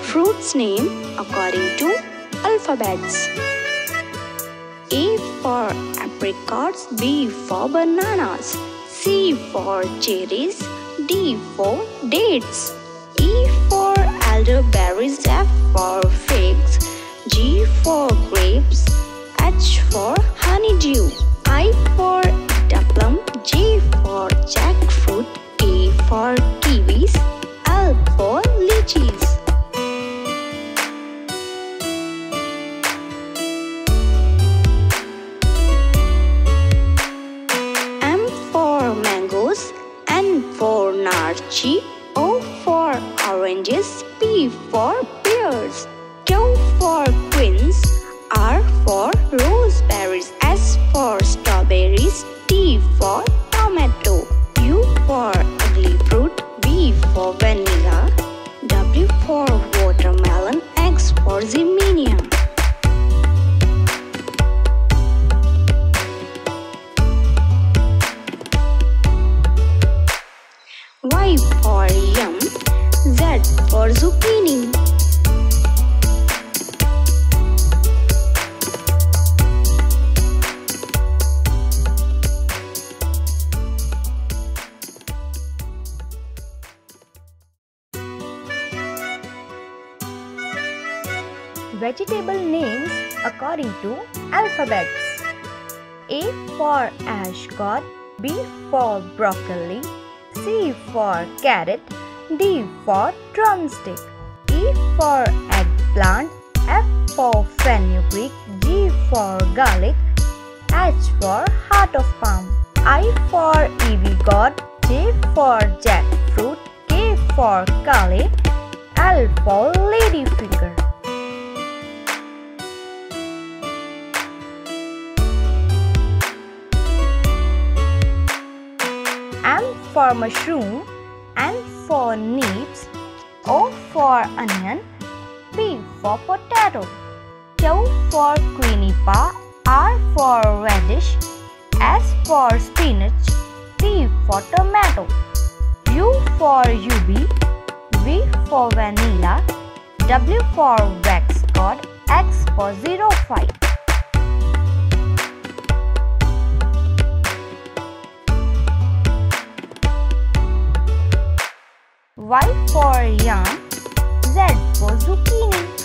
Fruits name according to alphabets. A for apricots, B for bananas, C for cherries, D for dates. E for elderberries, F for figs, G for grapes, H for honeydew, I for plum, J for jackfruit, K for kiwis, L for lychees. M for mangoes, N for narchi, O for oranges, P for pears, Q for quince, R for roseberries, S for strawberries, T for tomato, U for ugly fruit, V for vanilla, W for watermelon, X for zinnia. Y for yum, Z for zucchini. Vegetable names according to alphabets. A for ashcot, B for broccoli, C for carrot, D for drumstick, E for eggplant, F for fenugreek, G for garlic, H for heart of palm, I for ivy gourd, J for jackfruit, K for kale, L for ladyfinger. M for mushroom, N for neeps, O for onion, P for potato, Q for quinua, R for radish, S for spinach, T for tomato, U for ubi, V for vanilla, W for waxcod, X for 05. Y for yam, Z for zucchini.